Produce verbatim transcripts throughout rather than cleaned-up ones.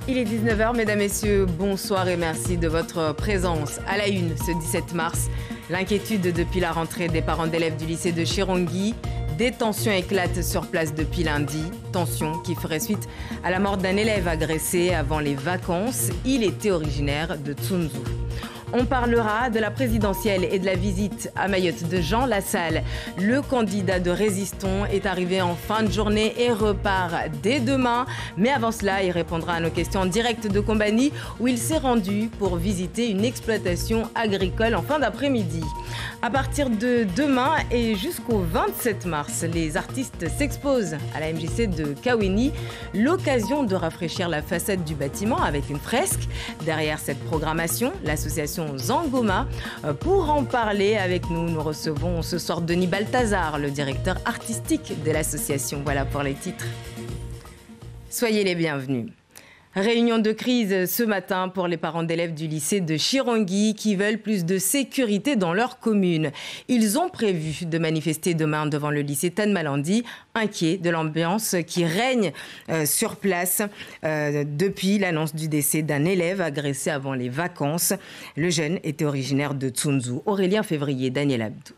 Il est dix-neuf heures, mesdames, messieurs, bonsoir et merci de votre présence. À la une, ce dix-sept mars, l'inquiétude depuis la rentrée des parents d'élèves du lycée de Chirongi. Des tensions éclatent sur place depuis lundi. Tensions qui feraient suite à la mort d'un élève agressé avant les vacances. Il était originaire de Tsunzu. On parlera de la présidentielle et de la visite à Mayotte de Jean Lassalle. Le candidat de Résistons est arrivé en fin de journée et repart dès demain. Mais avant cela, il répondra à nos questions en direct de Combani où il s'est rendu pour visiter une exploitation agricole en fin d'après-midi. À partir de demain et jusqu'au vingt-sept mars, les artistes s'exposent à la M J C de Kaweni. L'occasion de rafraîchir la façade du bâtiment avec une fresque. Derrière cette programmation, l'association Zangoma. Pour en parler avec nous, nous recevons ce soir Denis Balthazar, le directeur artistique de l'association. Voilà pour les titres. Soyez les bienvenus. Réunion de crise ce matin pour les parents d'élèves du lycée de Chirongi qui veulent plus de sécurité dans leur commune. Ils ont prévu de manifester demain devant le lycée Tanmalandi, inquiets de l'ambiance qui règne euh, sur place euh, depuis l'annonce du décès d'un élève agressé avant les vacances. Le jeune était originaire de Tsunzu. Aurélien Février, Daniel Abdou.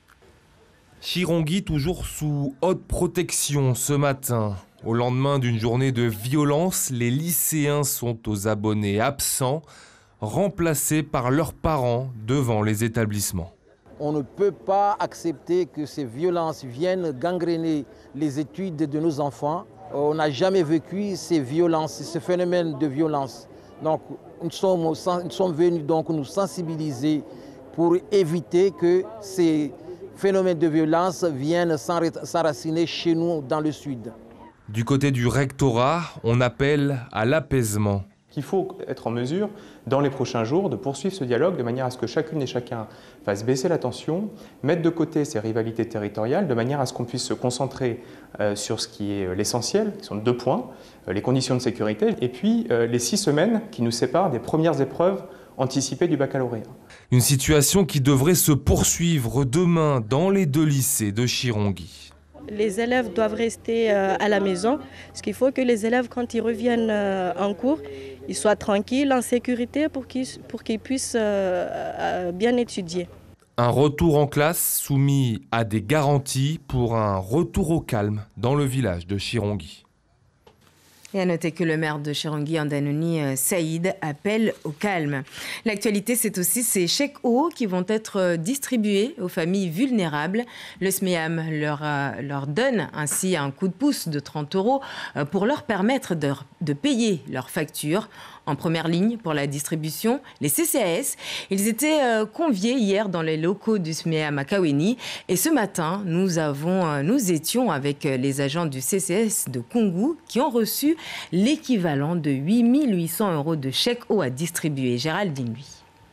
Chirongi toujours sous haute protection ce matin. Au lendemain d'une journée de violence, les lycéens sont aux abonnés absents, remplacés par leurs parents devant les établissements. On ne peut pas accepter que ces violences viennent gangréner les études de nos enfants. On n'a jamais vécu ces violences, ce phénomène de violence. Donc nous sommes, nous sommes venus donc nous sensibiliser pour éviter que ces phénomènes de violence viennent s'enraciner chez nous dans le sud. Du côté du rectorat, on appelle à l'apaisement. Il faut être en mesure, dans les prochains jours, de poursuivre ce dialogue de manière à ce que chacune et chacun fasse baisser la tension, mettre de côté ces rivalités territoriales, de manière à ce qu'on puisse se concentrer euh, sur ce qui est l'essentiel, qui sont deux points, euh, les conditions de sécurité, et puis euh, les six semaines qui nous séparent des premières épreuves anticipées du baccalauréat. Une situation qui devrait se poursuivre demain dans les deux lycées de Chirongi. Les élèves doivent rester à la maison, parce qu'il faut que les élèves, quand ils reviennent en cours, ils soient tranquilles, en sécurité, pour qu'ils, pour qu'ils puissent bien étudier. Un retour en classe soumis à des garanties pour un retour au calme dans le village de Chirongi. Et à noter que le maire de Chirongi, Andanouni Saïd, appelle au calme. L'actualité, c'est aussi ces chèques eau qui vont être distribués aux familles vulnérables. Le S M E A M leur, leur donne ainsi un coup de pouce de trente euros pour leur permettre de, de payer leurs factures. En première ligne pour la distribution, les C C A S. Ils étaient euh, conviés hier dans les locaux du S M E A M à Kaweni. Et ce matin, nous, avons, euh, nous étions avec les agents du C C A S de Kungu qui ont reçu l'équivalent de huit mille huit cents euros de chèque eau à distribuer. Géraldine, lui.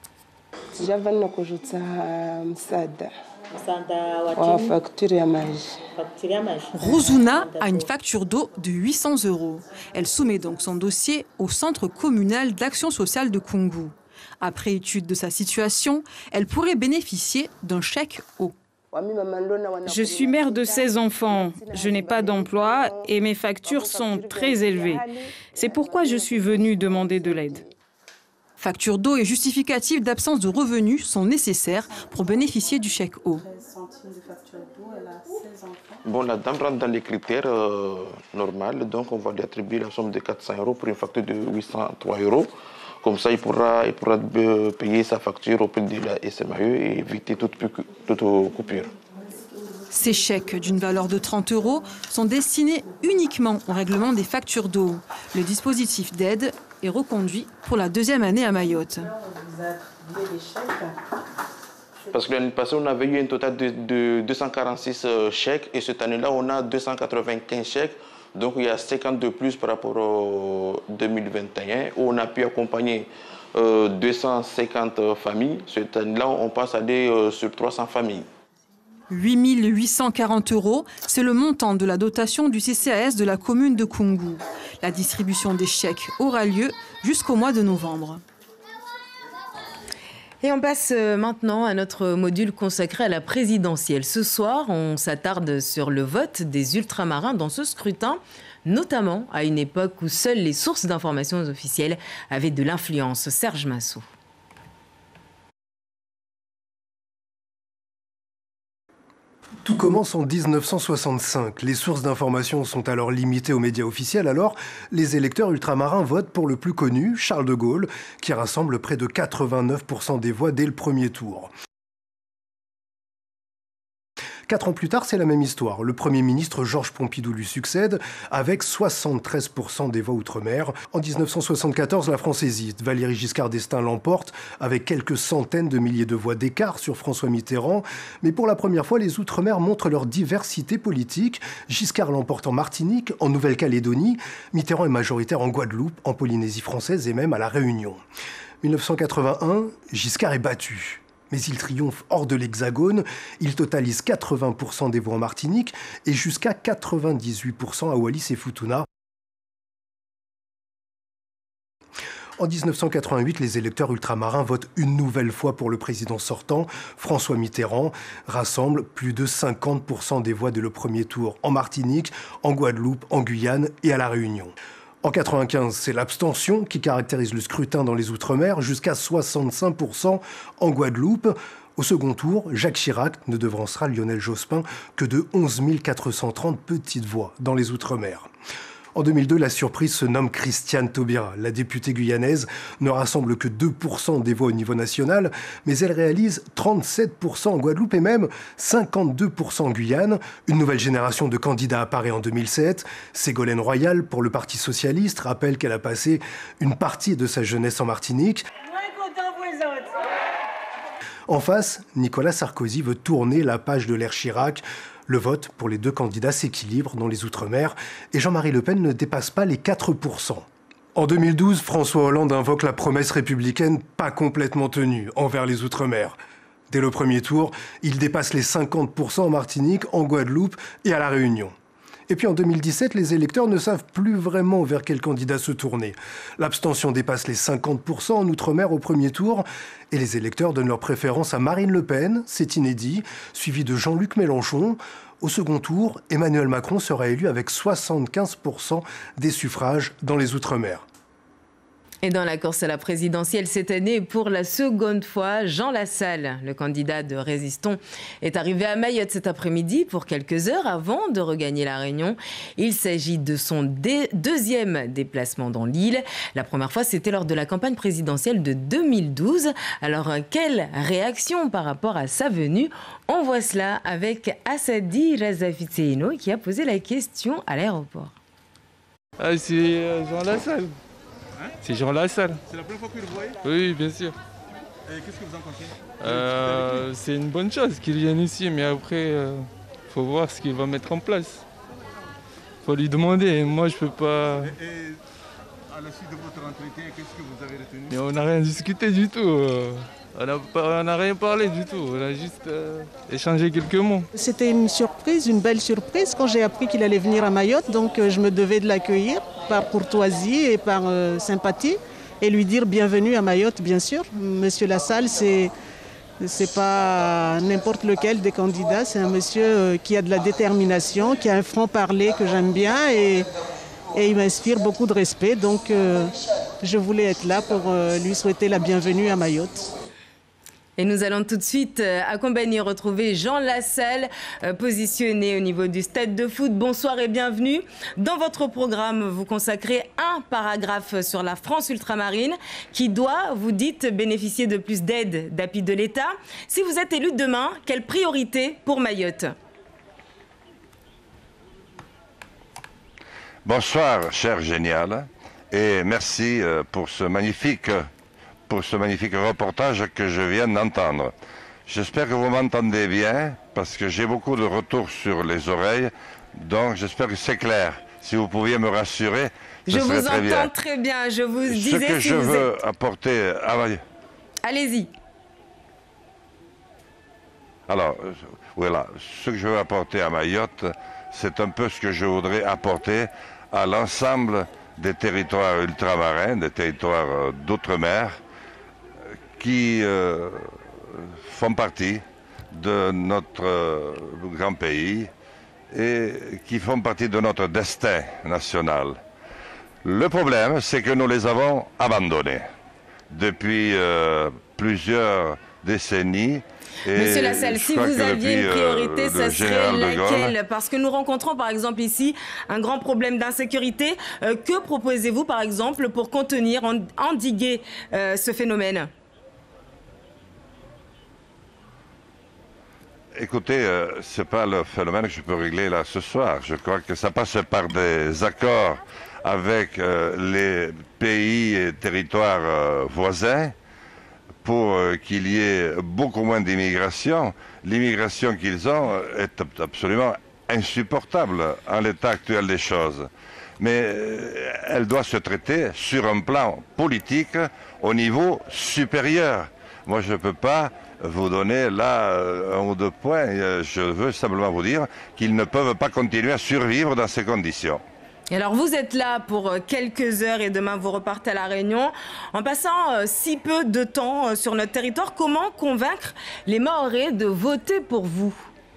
Rosuna a une facture d'eau de huit cents euros. Elle soumet donc son dossier au Centre communal d'action sociale de Kungu. Après étude de sa situation, elle pourrait bénéficier d'un chèque eau. Je suis mère de seize enfants. Je n'ai pas d'emploi et mes factures sont très élevées. C'est pourquoi je suis venue demander de l'aide. Facture d'eau et justificatif d'absence de revenus sont nécessaires pour bénéficier du chèque eau. Bon, la dame rentre dans les critères euh, normaux, donc on va lui attribuer la somme de quatre cents euros pour une facture de huit cent trois euros. Comme ça, il pourra, il pourra payer sa facture auprès de la S M A E et éviter toute, toute coupure. Ces chèques d'une valeur de trente euros sont destinés uniquement au règlement des factures d'eau. Le dispositif d'aide est reconduit pour la deuxième année à Mayotte. Parce que l'année passée, on avait eu un total de, de deux cent quarante-six chèques et cette année-là, on a deux cent quatre-vingt-quinze chèques. Donc il y a cinquante de plus par rapport au deux mille vingt et un où on a pu accompagner euh, deux cent cinquante familles. Cette année-là, on passe à aller euh, sur trois cents familles. huit mille huit cent quarante euros, c'est le montant de la dotation du C C A S de la commune de Kungu. La distribution des chèques aura lieu jusqu'au mois de novembre. Et on passe maintenant à notre module consacré à la présidentielle. Ce soir, on s'attarde sur le vote des ultramarins dans ce scrutin notamment à une époque où seules les sources d'informations officielles avaient de l'influence. Serge Massot. Tout commence en mille neuf cent soixante-cinq. Les sources d'information sont alors limitées aux médias officiels. Alors, les électeurs ultramarins votent pour le plus connu, Charles de Gaulle, qui rassemble près de quatre-vingt-neuf pour cent des voix dès le premier tour. Quatre ans plus tard, c'est la même histoire. Le Premier ministre Georges Pompidou lui succède avec soixante-treize pour cent des voix outre-mer. En mille neuf cent soixante-quatorze, la France hésite. Valéry Giscard d'Estaing l'emporte avec quelques centaines de milliers de voix d'écart sur François Mitterrand. Mais pour la première fois, les outre-mer montrent leur diversité politique. Giscard l'emporte en Martinique, en Nouvelle-Calédonie. Mitterrand est majoritaire en Guadeloupe, en Polynésie française et même à La Réunion. mille neuf cent quatre-vingt-un, Giscard est battu. Mais il triomphe hors de l'Hexagone, il totalise quatre-vingts pour cent des voix en Martinique et jusqu'à quatre-vingt-dix-huit pour cent à Wallis et Futuna. En mille neuf cent quatre-vingt-huit, les électeurs ultramarins votent une nouvelle fois pour le président sortant. François Mitterrand rassemble plus de cinquante pour cent des voix dès le premier tour en Martinique, en Guadeloupe, en Guyane et à La Réunion. En mille neuf cent quatre-vingt-quinze, c'est l'abstention qui caractérise le scrutin dans les Outre-mer, jusqu'à soixante-cinq pour cent en Guadeloupe. Au second tour, Jacques Chirac ne devancera Lionel Jospin que de onze mille quatre cent trente petites voix dans les Outre-mer. En deux mille deux, la surprise se nomme Christiane Taubira. La députée guyanaise ne rassemble que deux pour cent des voix au niveau national, mais elle réalise trente-sept pour cent en Guadeloupe et même cinquante-deux pour cent en Guyane. Une nouvelle génération de candidats apparaît en deux mille sept. Ségolène Royal, pour le Parti socialiste, rappelle qu'elle a passé une partie de sa jeunesse en Martinique. En face, Nicolas Sarkozy veut tourner la page de l'ère Chirac. Le vote pour les deux candidats s'équilibre dans les Outre-mer et Jean-Marie Le Pen ne dépasse pas les quatre pour cent. En deux mille douze, François Hollande invoque la promesse républicaine pas complètement tenue envers les Outre-mer. Dès le premier tour, il dépasse les cinquante pour cent en Martinique, en Guadeloupe et à La Réunion. Et puis en deux mille dix-sept, les électeurs ne savent plus vraiment vers quel candidat se tourner. L'abstention dépasse les cinquante pour cent en Outre-mer au premier tour et les électeurs donnent leur préférence à Marine Le Pen, c'est inédit, suivi de Jean-Luc Mélenchon. Au second tour, Emmanuel Macron sera élu avec soixante-quinze pour cent des suffrages dans les Outre-mer. Et dans la course à la présidentielle cette année, pour la seconde fois, Jean Lassalle, le candidat de Résistons, est arrivé à Mayotte cet après-midi pour quelques heures avant de regagner La Réunion. Il s'agit de son dé- deuxième déplacement dans l'île. La première fois, c'était lors de la campagne présidentielle de deux mille douze. Alors, quelle réaction par rapport à sa venue? On voit cela avec Assadi Razafitseino qui a posé la question à l'aéroport. Ah, c'est euh, Jean Lassalle. Hein? C'est Jean Lassalle. C'est la première fois que vous le voyez? Oui, bien sûr. Et qu'est-ce que vous en pensez? euh, C'est une bonne chose qu'il vienne ici, mais après, il euh, faut voir ce qu'il va mettre en place. Il faut lui demander. Moi, je peux pas... Et, et à la suite de votre entretien, qu'est-ce que vous avez retenu? Mais on n'a rien discuté du tout. Euh. On n'a rien parlé du tout, on a juste euh, échangé quelques mots. C'était une surprise, une belle surprise quand j'ai appris qu'il allait venir à Mayotte, donc euh, je me devais de l'accueillir par courtoisie et par euh, sympathie et lui dire bienvenue à Mayotte, bien sûr. Monsieur Lassalle, c'est c'est pas n'importe lequel des candidats, c'est un monsieur euh, qui a de la détermination, qui a un franc-parler que j'aime bien et, et il m'inspire beaucoup de respect, donc euh, je voulais être là pour euh, lui souhaiter la bienvenue à Mayotte. Et nous allons tout de suite euh, accompagner, retrouver Jean Lassalle, euh, positionné au niveau du stade de foot. Bonsoir et bienvenue. Dans votre programme, vous consacrez un paragraphe sur la France ultramarine qui doit, vous dites, bénéficier de plus d'aide, d'appui de l'État. Si vous êtes élu demain, quelle priorité pour Mayotte? Bonsoir, cher Génial, et merci pour ce magnifique... pour ce magnifique reportage que je viens d'entendre. J'espère que vous m'entendez bien, parce que j'ai beaucoup de retours sur les oreilles, donc j'espère que c'est clair. Si vous pouviez me rassurer, ce je serait vous très bien. entends très bien, je vous ce disais que si je vous veux êtes... apporter à Mayotte... Allez-y. Alors, voilà, ce que je veux apporter à Mayotte, c'est un peu ce que je voudrais apporter à l'ensemble des territoires ultramarins, des territoires d'outre-mer, qui euh, font partie de notre euh, grand pays et qui font partie de notre destin national. Le problème, c'est que nous les avons abandonnés depuis euh, plusieurs décennies. Et Monsieur Lassalle, si vous aviez une priorité, euh, ça serait laquelle? Parce que nous rencontrons par exemple ici un grand problème d'insécurité. Euh, que proposez-vous par exemple pour contenir, endiguer euh, ce phénomène? Écoutez, euh, ce n'est pas le phénomène que je peux régler là ce soir. Je crois que ça passe par des accords avec euh, les pays et territoires euh, voisins pour euh, qu'il y ait beaucoup moins d'immigration. L'immigration qu'ils ont est absolument insupportable en l'état actuel des choses. Mais euh, elle doit se traiter sur un plan politique au niveau supérieur. Moi, je ne peux pas vous donner là un ou deux points. Je veux simplement vous dire qu'ils ne peuvent pas continuer à survivre dans ces conditions. Et alors vous êtes là pour quelques heures et demain vous repartez à La Réunion. En passant euh, si peu de temps euh, sur notre territoire, comment convaincre les Mahorais de voter pour vous?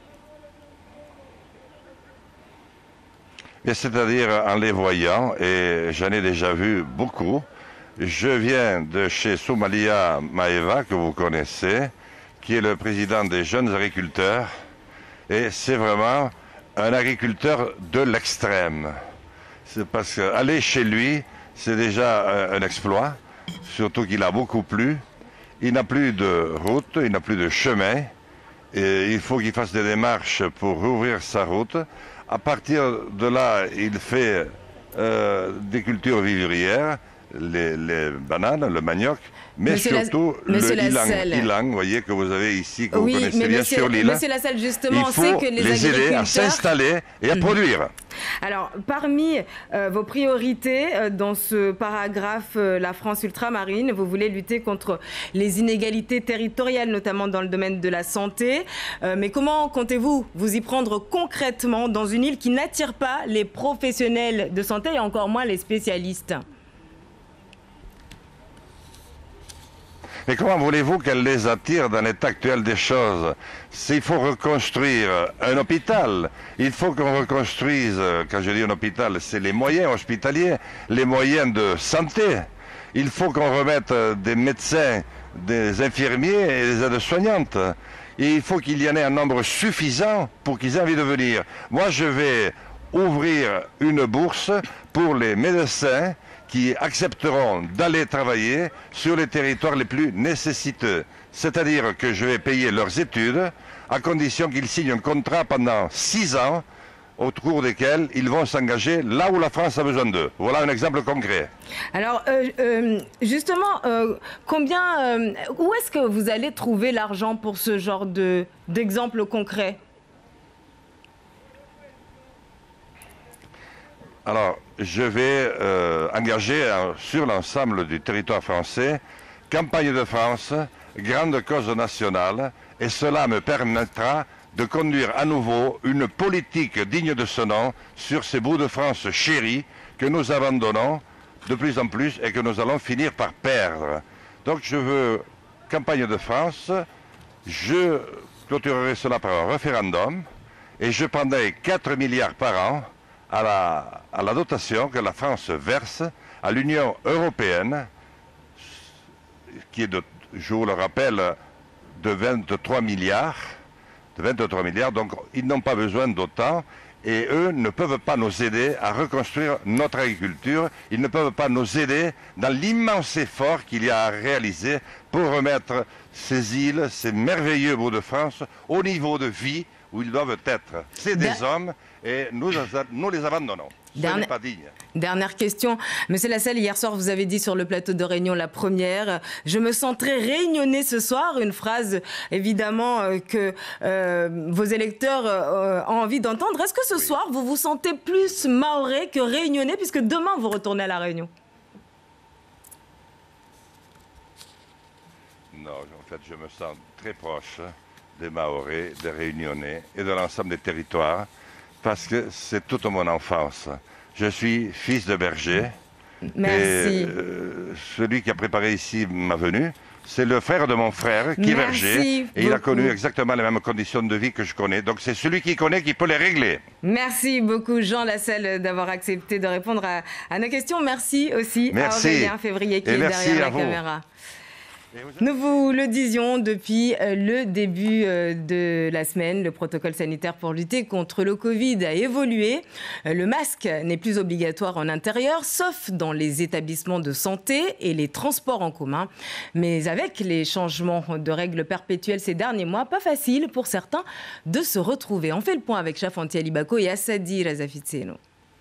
C'est-à-dire en les voyant, et j'en ai déjà vu beaucoup. Je viens de chez Soumalia Maeva, que vous connaissez, qui est le président des jeunes agriculteurs, et c'est vraiment un agriculteur de l'extrême. C'est parce qu'aller chez lui, c'est déjà un exploit, surtout qu'il a beaucoup plu. Il n'a plus de route, il n'a plus de chemin, et il faut qu'il fasse des démarches pour rouvrir sa route. À partir de là, il fait euh, des cultures vivrières, les, les bananes, le manioc, mais Monsieur surtout la... le ilang, ilang, vous voyez, que vous avez ici, que oui, vous connaissez bien sur l'île. Monsieur Lassalle, justement, on sait que les, les aider à s'installer et à mmh. produire. Alors, parmi euh, vos priorités euh, dans ce paragraphe euh, La France ultramarine, vous voulez lutter contre les inégalités territoriales, notamment dans le domaine de la santé. Euh, mais comment comptez-vous vous y prendre concrètement dans une île qui n'attire pas les professionnels de santé et encore moins les spécialistes ? Mais comment voulez-vous qu'elle les attire dans l'état actuel des choses? S'il faut reconstruire un hôpital, il faut qu'on reconstruise, quand je dis un hôpital, c'est les moyens hospitaliers, les moyens de santé. Il faut qu'on remette des médecins, des infirmiers et des aides-soignantes. Et il faut qu'il y en ait un nombre suffisant pour qu'ils aient envie de venir. Moi, je vais ouvrir une bourse pour les médecins qui accepteront d'aller travailler sur les territoires les plus nécessiteux. C'est-à-dire que je vais payer leurs études à condition qu'ils signent un contrat pendant six ans au cours desquels ils vont s'engager là où la France a besoin d'eux. Voilà un exemple concret. Alors, euh, euh, justement, euh, combien, euh, où est-ce que vous allez trouver l'argent pour ce genre de, d'exemple concret ? Alors, je vais euh, engager euh, sur l'ensemble du territoire français, campagne de France, grande cause nationale, et cela me permettra de conduire à nouveau une politique digne de ce nom sur ces bouts de France chéris que nous abandonnons de plus en plus et que nous allons finir par perdre. Donc je veux campagne de France, je clôturerai cela par un référendum et je prendrai quatre milliards par an à la, à la dotation que la France verse à l'Union européenne, qui est, de, je vous le rappelle, de vingt-trois milliards, de vingt-trois milliards, donc ils n'ont pas besoin d'autant, et eux ne peuvent pas nous aider à reconstruire notre agriculture, ils ne peuvent pas nous aider dans l'immense effort qu'il y a à réaliser pour remettre ces îles, ces merveilleux bouts de France, au niveau de vie où ils doivent être. C'est des Der... hommes et nous, nous les abandonnons. Ce Dernière... n'est pas digne. Dernière question. Monsieur Lassalle, hier soir, vous avez dit sur le plateau de Réunion la première, je me sens très réunionnais ce soir. Une phrase, évidemment, euh, que euh, vos électeurs euh, ont envie d'entendre. Est-ce que ce oui. soir, vous vous sentez plus mahorais que réunionnais, puisque demain, vous retournez à La Réunion? Non, en fait, je me sens très proche des Mahorais, des Réunionnais et de l'ensemble des territoires, parce que c'est toute mon enfance. Je suis fils de berger. Merci. Et, euh, celui qui a préparé ici ma venue, C'est le frère de mon frère qui est berger et il a connu exactement les mêmes conditions de vie que je connais. Donc c'est celui qui connaît qui peut les régler. Merci beaucoup Jean Lassalle d'avoir accepté de répondre à, à nos questions. Merci aussi merci. à Aurélien Février qui et est derrière la vous. caméra. Nous vous le disions depuis le début de la semaine, le protocole sanitaire pour lutter contre le Covid a évolué. Le masque n'est plus obligatoire en intérieur, sauf dans les établissements de santé et les transports en commun. Mais avec les changements de règles perpétuelles ces derniers mois, pas facile pour certains de se retrouver. On fait le point avec Chafanti Alibako et Assadi Razafitseno.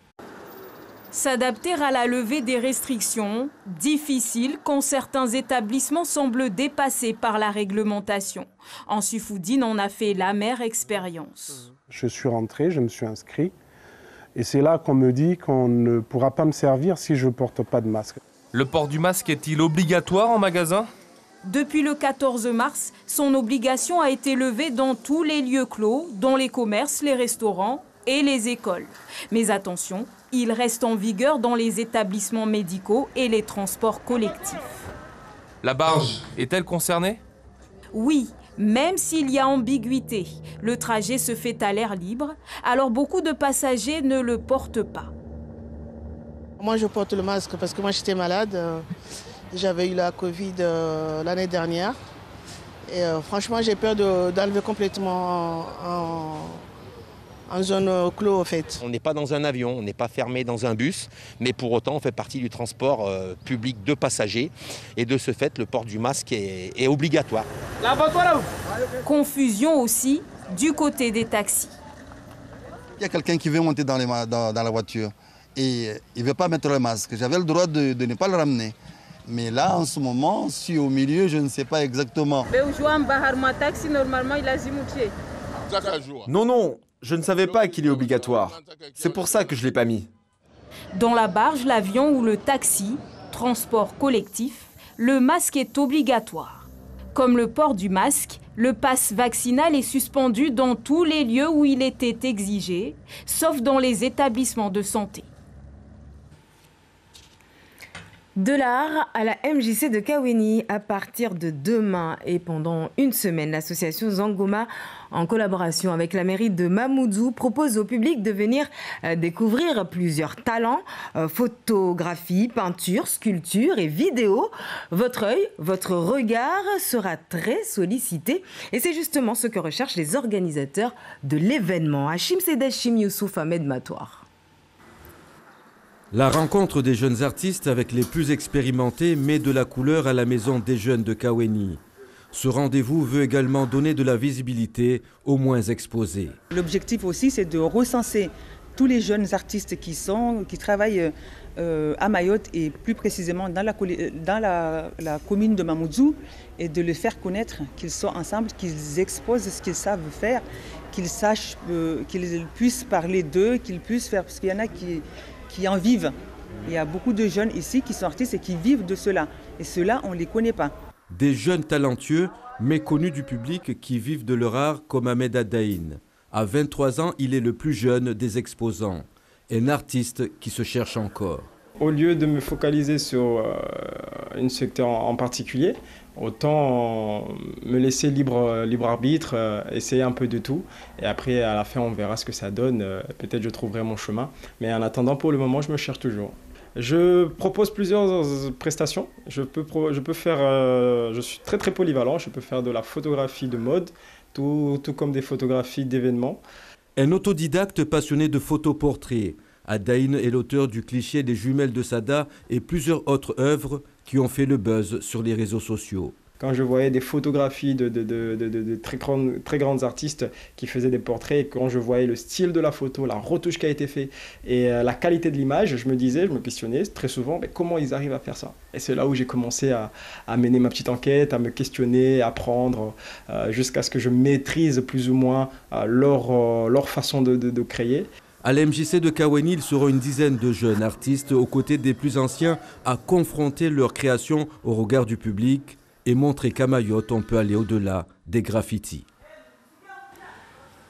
S'adapter à la levée des restrictions, difficile quand certains établissements semblent dépassés par la réglementation. Ansoufoudine en a fait l'amère expérience. Je suis rentré, je me suis inscrit et c'est là qu'on me dit qu'on ne pourra pas me servir si je ne porte pas de masque. Le port du masque est-il obligatoire en magasin ? Depuis le quatorze mars, son obligation a été levée dans tous les lieux clos, dont les commerces, les restaurants et les écoles. Mais attention, il reste en vigueur dans les établissements médicaux et les transports collectifs. La barge est-elle concernée ? Oui, même s'il y a ambiguïté. Le trajet se fait à l'air libre, alors beaucoup de passagers ne le portent pas. Moi, je porte le masque parce que moi, j'étais malade. J'avais eu la Covid euh, l'année dernière. Et euh, franchement, j'ai peur de, d'enlever complètement en... en zone clos, en fait. On n'est pas dans un avion, on n'est pas fermé dans un bus, mais pour autant, on fait partie du transport euh, public de passagers. Et de ce fait, le port du masque est, est obligatoire. Confusion aussi du côté des taxis. Il y a quelqu'un qui veut monter dans, les, dans, dans la voiture et il ne veut pas mettre le masque. J'avais le droit de, de ne pas le ramener. Mais là, en ce moment, je suis au milieu, je ne sais pas exactement. Non, non. Je ne savais pas qu'il est obligatoire. C'est pour ça que je ne l'ai pas mis. Dans la barge, l'avion ou le taxi, transport collectif, le masque est obligatoire. Comme le port du masque, le pass vaccinal est suspendu dans tous les lieux où il était exigé, sauf dans les établissements de santé. De l'art à la M J C de Kaweni à partir de demain et pendant une semaine, l'association Zangoma, en collaboration avec la mairie de Mamoudzou, propose au public de venir découvrir plusieurs talents, photographie, peinture, sculpture et vidéo. Votre œil, votre regard sera très sollicité et c'est justement ce que recherchent les organisateurs de l'événement. Hachim Sedachim Youssouf Ahmed Matoir. La rencontre des jeunes artistes avec les plus expérimentés met de la couleur à la maison des jeunes de Kaweni. Ce rendez-vous veut également donner de la visibilité aux moins exposés. L'objectif aussi, c'est de recenser tous les jeunes artistes qui, sont, qui travaillent euh, à Mayotte et plus précisément dans la, dans la, la commune de Mamoudzou et de les faire connaître, qu'ils sont ensemble, qu'ils exposent ce qu'ils savent faire, qu'ils sachent, euh, qu'ils puissent parler d'eux, qu'ils puissent faire, parce qu'il y en a qui... qui en vivent. Il y a beaucoup de jeunes ici qui sont artistes et qui vivent de cela. Et ceux-là, on ne les connaît pas. Des jeunes talentueux, méconnus du public, qui vivent de leur art comme Ahmed Adaïn. À vingt-trois ans, il est le plus jeune des exposants. Un artiste qui se cherche encore. Au lieu de me focaliser sur euh, un secteur en particulier, autant me laisser libre, libre arbitre, euh, essayer un peu de tout. Et après, à la fin, on verra ce que ça donne. Euh, peut-être je trouverai mon chemin. Mais en attendant, pour le moment, je me cherche toujours. Je propose plusieurs prestations. Je peux, je peux faire, euh, je suis très très polyvalent. Je peux faire de la photographie de mode, tout, tout comme des photographies d'événements. Un autodidacte passionné de photoportraits. Adaïn est l'auteur du cliché des jumelles de Sada et plusieurs autres œuvres qui ont fait le buzz sur les réseaux sociaux. Quand je voyais des photographies de, de, de, de, de, de très, grandes, très grandes artistes qui faisaient des portraits, et quand je voyais le style de la photo, la retouche qui a été faite et euh, la qualité de l'image, je me disais, je me questionnais très souvent, mais comment ils arrivent à faire ça? Et c'est là où j'ai commencé à, à mener ma petite enquête, à me questionner, à apprendre, euh, jusqu'à ce que je maîtrise plus ou moins euh, leur, euh, leur façon de, de, de créer. À l'M J C de Kaweni, il sera une dizaine de jeunes artistes aux côtés des plus anciens à confronter leur création au regard du public et montrer qu'à Mayotte, on peut aller au-delà des graffitis.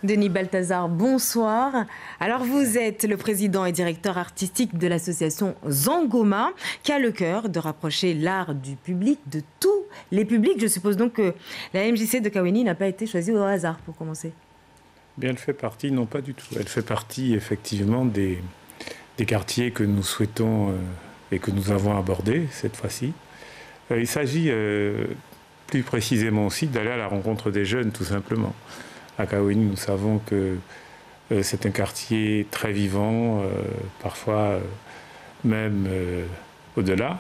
Denis Balthazar, bonsoir. Alors vous êtes le président et directeur artistique de l'association Zangoma, qui a le cœur de rapprocher l'art du public, de tous les publics. Je suppose donc que la M J C de Kaweni n'a pas été choisie au hasard pour commencer. Bien, elle fait partie, non pas du tout. Elle fait partie effectivement des, des quartiers que nous souhaitons euh, et que nous avons abordés cette fois-ci. Euh, il s'agit euh, plus précisément aussi d'aller à la rencontre des jeunes, tout simplement. À Kaweni, nous savons que euh, c'est un quartier très vivant, euh, parfois euh, même euh, au-delà.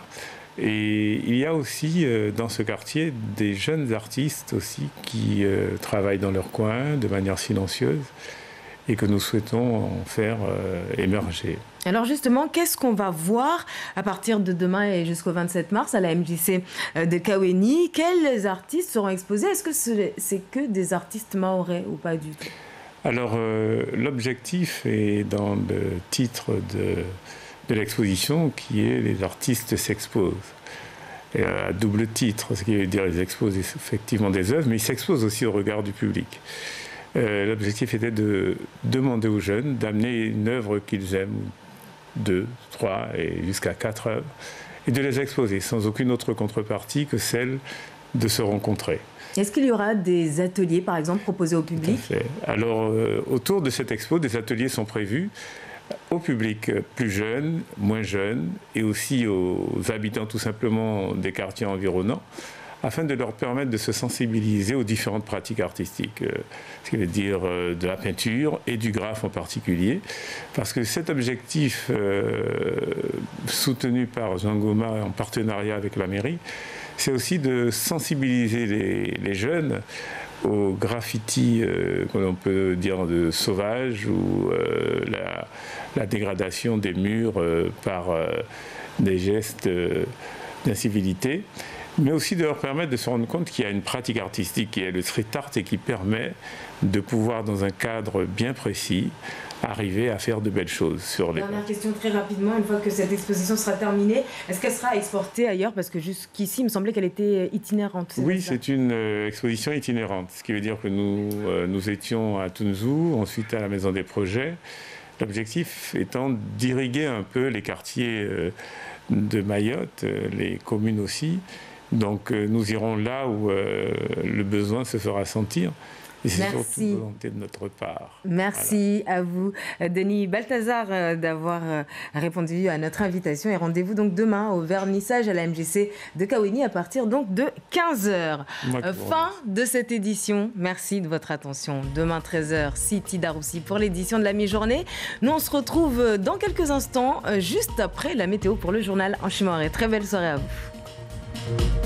Et il y a aussi euh, dans ce quartier des jeunes artistes aussi qui euh, travaillent dans leur coin de manière silencieuse et que nous souhaitons en faire euh, émerger. Alors justement, qu'est-ce qu'on va voir à partir de demain et jusqu'au vingt-sept mars à la M J C de Kaweni? Quels artistes seront exposés? Est-ce que c'est que des artistes mahorais ou pas du tout? Alors euh, l'objectif est dans le titre de... de l'exposition qui est « Les artistes s'exposent ». Et à double titre, ce qui veut dire qu'ils exposent effectivement des œuvres, mais ils s'exposent aussi au regard du public. Euh, l'objectif était de demander aux jeunes d'amener une œuvre qu'ils aiment, deux, trois et jusqu'à quatre œuvres, et de les exposer sans aucune autre contrepartie que celle de se rencontrer. Est-ce qu'il y aura des ateliers, par exemple, proposés au public? Tout à fait. Alors, euh, autour de cette expo, des ateliers sont prévus au public plus jeune, moins jeune, et aussi aux habitants tout simplement des quartiers environnants, afin de leur permettre de se sensibiliser aux différentes pratiques artistiques, euh, ce qui veut dire euh, de la peinture et du graphe en particulier, parce que cet objectif euh, soutenu par Zangoma en partenariat avec la mairie, c'est aussi de sensibiliser les, les jeunes au graffiti, euh, qu'on peut dire de sauvage, ou euh, la, la dégradation des murs euh, par euh, des gestes euh, d'incivilité, mais aussi de leur permettre de se rendre compte qu'il y a une pratique artistique qui est le street art et qui permet de pouvoir, dans un cadre bien précis, arriver à faire de belles choses sur les... Dernière question très rapidement, une fois que cette exposition sera terminée, est-ce qu'elle sera exportée ailleurs? Parce que jusqu'ici, il me semblait qu'elle était itinérante. Oui, c'est une euh, exposition itinérante, ce qui veut dire que nous, euh, nous étions à Tunzu, ensuite à la Maison des Projets, l'objectif étant d'irriguer un peu les quartiers euh, de Mayotte, euh, les communes aussi. Donc euh, nous irons là où euh, le besoin se fera sentir. Et c'est surtout une volonté de notre part. Merci voilà. à vous, Denis Balthazar, d'avoir répondu à notre invitation. Et rendez-vous donc demain au vernissage à la M J C de Kaweni à partir donc de quinze heures. Euh, fin de cette édition. Merci de votre attention. Demain treize heures, Siti Daroussi pour l'édition de la mi-journée. Nous, on se retrouve dans quelques instants, juste après la météo pour le journal en Chimaré. Très belle soirée à vous.